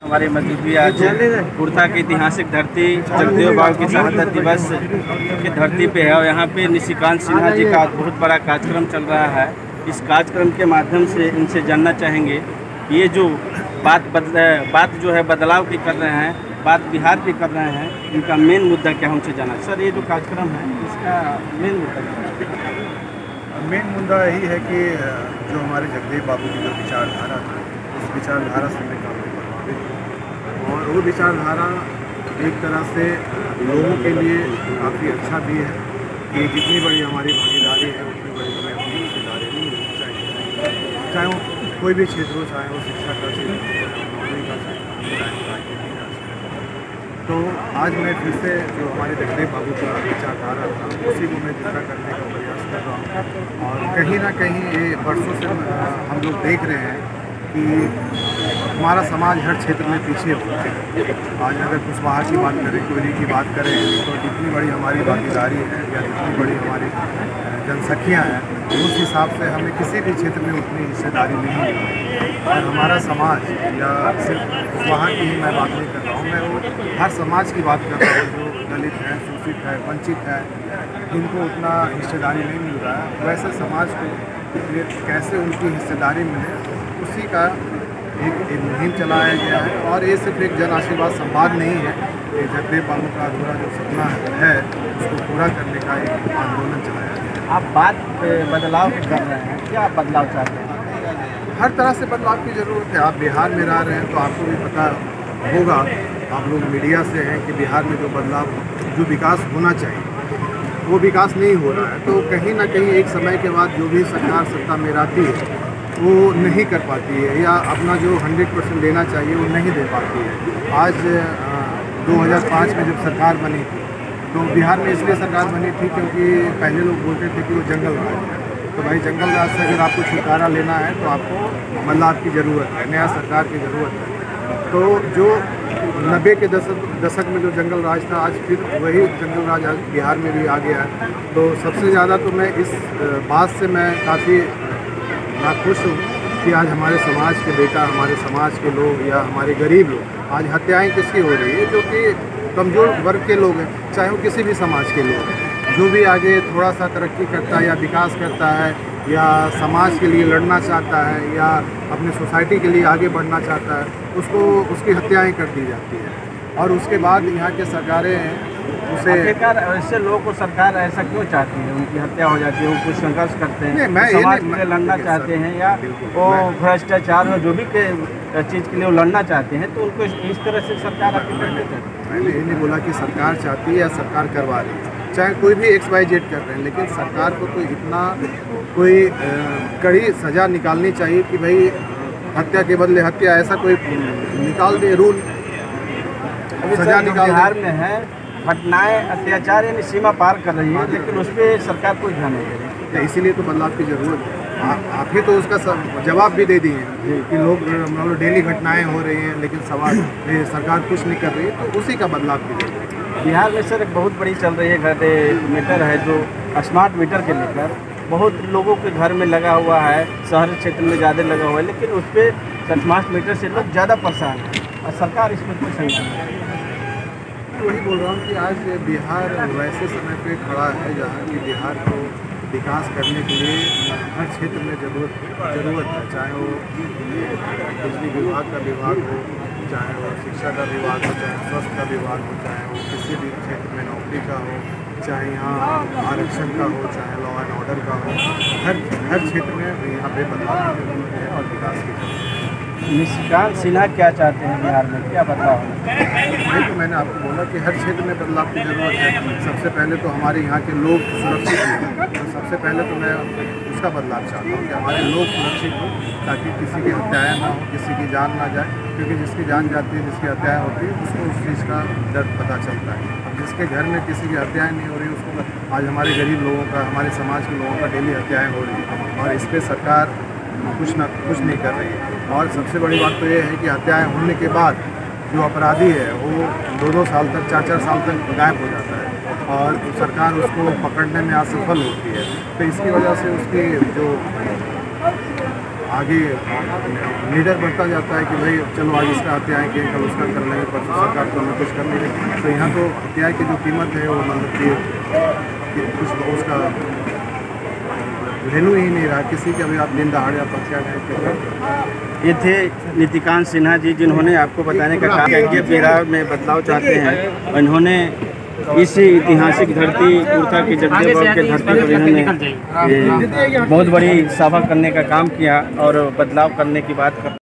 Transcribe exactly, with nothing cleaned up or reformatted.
हमारे मस्जिद भी आज कुर्ता की ऐतिहासिक धरती जगदेव बाबू की शहादत दिवस की धरती पे है और यहाँ पे निशिकांत सिन्हा जी का बहुत बड़ा कार्यक्रम चल रहा है। इस कार्यक्रम के माध्यम से इनसे जानना चाहेंगे ये जो बात बदल बात जो है बदलाव की कर रहे हैं, बात बिहार की कर रहे हैं, इनका मेन मुद्दा क्या है उनसे जाना। सर, ये जो कार्यक्रम है इसका मेन मुद्दा क्या है? मेन मुद्दा यही है कि जो हमारे जगदेव बाबू की जो विचारधारा थी, उस विचारधारा से मैं काफ़ी प्रभावित हूँ और वो विचारधारा एक तरह से लोगों के लिए काफ़ी अच्छा भी है कि जितनी बड़ी हमारी भागीदारी है उतनी बड़ी हमें अपनी हिस्सेदारी नहीं होनी चाहिए, चाहे वो कोई भी क्षेत्र हो, चाहे वो शिक्षा का क्षेत्र हो, चाहे नौकरी का क्षेत्र हो, चाहे राजनीति का क्षेत्र। तो आज मैं फिर से जो हमारे जगदेव बाबू का विचारधारा था उसी को मैं पूरा करने का प्रयास कर रहा हूँ और कहीं ना कहीं ये वर्षों से हम लोग देख रहे हैं कि हमारा समाज हर क्षेत्र में पीछे हो गया है। आज अगर कुशवाहा की बात करें, कोयली की बात करें, तो जितनी बड़ी हमारी भागीदारी है या जितनी बड़ी हमारी जनसंख्या है उस हिसाब से हमें किसी भी क्षेत्र में उतनी हिस्सेदारी नहीं मिल रही और हमारा समाज या सिर्फ कुशवाहा की ही मैं बात नहीं कर रहा हूँ, मैं वो हर समाज की बात कर रहा हूँ जो दलित है, शोषित है, वंचित है, जिनको उतना हिस्सेदारी नहीं मिल रहा है। वैसे समाज को कैसे उनकी हिस्सेदारी मिले उसी का एक, एक मुहिम चलाया गया है और ये सिर्फ एक जन आशीर्वाद संवाद नहीं है, ये जगदेव बाबू का अधूरा जो सपना है उसको पूरा करने का एक आंदोलन चलाया गया है। आप बात बदलाव की कर रहे हैं, क्या आप बदलाव चाहते हैं? हर तरह से बदलाव की ज़रूरत है। आप बिहार में रह रहे हैं तो आपको भी पता होगा, आप लोग मीडिया से हैं कि बिहार में जो बदलाव जो विकास होना चाहिए वो विकास नहीं हो रहा है। तो कहीं ना कहीं एक समय के बाद जो भी सरकार सत्ता में आती है वो नहीं कर पाती है या अपना जो हंड्रेड परसेंट देना चाहिए वो नहीं दे पाती है। आज दो हज़ार पाँच में जब सरकार बनी थी तो बिहार में इसलिए सरकार बनी थी क्योंकि पहले लोग बोलते थे कि वो जंगल राज है, तो भाई जंगल राज से अगर आपको छुटकारा लेना है तो आपको बदलाव की ज़रूरत है, नया सरकार की ज़रूरत है। तो जो नब्बे के दशक दशक में जो जंगल राज था आज फिर वही जंगल राज आज बिहार में भी आ गया है। तो सबसे ज़्यादा तो मैं इस बात से मैं काफ़ी मैं खुश हूँ कि आज हमारे समाज के बेटा, हमारे समाज के लोग या हमारे गरीब लोग आज हत्याएं किसकी हो रही है, जो कि कमज़ोर वर्ग के लोग हैं, चाहे वो किसी भी समाज के लोग हैं। जो भी आगे थोड़ा सा तरक्की करता है या विकास करता है या समाज के लिए लड़ना चाहता है या अपने सोसाइटी के लिए आगे बढ़ना चाहता है उसको उसकी हत्याएँ कर दी जाती है और उसके बाद यहाँ के सरकारें उसे ऐसे लोगों को सरकार ऐसा क्यों चाहती है, उनकी हत्या हो जाती है, वो कुछ संघर्ष करते हैं, मैं समाज के लिए लड़ना चाहते हैं या वो भ्रष्टाचार और जो भी के चीज़ के लिए वो लड़ना चाहते हैं, तो उनको इस तरह से सरकार आपकी करते हैं? मैंने ये नहीं बोला कि सरकार चाहती है या सरकार करवा रही है, चाहे कोई भी एक्स वाई जेड कर रहे हैं, लेकिन सरकार को तो इतना कोई कड़ी सज़ा निकालनी चाहिए कि भाई हत्या के बदले हत्या, ऐसा कोई निकाल दे रूल, सज़ा निकाल। बिहार में है घटनाएं अत्याचार यानी सीमा पार कर रही है, लेकिन उस पर सरकार कोई ध्यान नहीं दे रही है। इसीलिए तो बदलाव की ज़रूरत है। आप ही तो उसका जवाब भी दे दिए कि लोग मतलब डेली घटनाएं हो रही हैं लेकिन सवाल सरकार कुछ नहीं कर रही है, तो उसी का बदलाव की ज़रूरत है। बिहार में सर एक बहुत बड़ी चल रही है घर मीटर है जो स्मार्ट मीटर के लेकर बहुत लोगों के घर में लगा हुआ है, शहर क्षेत्र में ज़्यादा लगा हुआ है, लेकिन उस पर स्मार्ट मीटर से लोग ज़्यादा परेशान हैं और सरकार इसमें कुछ नहीं कर रही है। वही बोल रहा हूँ कि आज बिहार वैसे समय पे खड़ा है जहाँ की बिहार को विकास करने के लिए हर क्षेत्र में ज़रूरत ज़रूरत है, चाहे वो बिजली विभाग का विभाग हो, चाहे वो शिक्षा का विभाग हो, चाहे स्वास्थ्य का विभाग हो, चाहे वो किसी भी क्षेत्र में नौकरी का हो, चाहे यहाँ आरक्षण का हो, चाहे लॉ एंड ऑर्डर का हो, हर हर क्षेत्र में यहाँ पे बदलाव की जरूरत है और विकास की जरूरत है। निशिकांत सिन्हा क्या चाहते हैं बिहार में, क्या बदलाव होना? नहीं, तो मैंने आपको बोला कि हर क्षेत्र में बदलाव की ज़रूरत है। सबसे पहले तो हमारे यहाँ के लोग सुरक्षित हों, तो सबसे पहले तो मैं उसका बदलाव चाहता हूँ कि हमारे लोग सुरक्षित हों ताकि किसी की हत्याएँ ना हो, किसी की जान ना जाए, क्योंकि जिसकी जान जाती है, जिसकी हत्याएँ होती है उसको उस चीज़ का दर्द पता चलता है। अब जिसके घर में किसी की हत्याएँ नहीं हो रही उसको, आज हमारे गरीब लोगों का, हमारे समाज के लोगों का डेली हत्याएँ हो रही हैं और इस पर सरकार कुछ ना कुछ नहीं कर रही है। और सबसे बड़ी बात तो ये है कि हत्याएं होने के बाद जो अपराधी है वो दो दो साल तक, चार चार साल तक गायब हो जाता है और सरकार उसको पकड़ने में असफल होती है। तो इसकी वजह से उसकी जो आगे लीडर बढ़ता जाता है कि भाई चलो आज इसका हत्या है कि कल उसका कर लेंगे, परसों सरकार तो हमें कुछ कर नहीं रही। तो यहाँ तो हत्या की जो कीमत है वो मतलब कि, कि कुछ उसका वैल्यू ही नहीं रहा किसी के। अभी आप दिन दहाड़े आप हत्या करें। ये थे नीतिकांत सिन्हा जी, जिन्होंने आपको बताने का काम किया कि बिहार में बदलाव चाहते हैं। इन्होंने इस ऐतिहासिक धरती कुर्था की जगदेव बाबू के धरती पर इन्होंने बहुत बड़ी सभा करने का काम किया और बदलाव करने की बात कर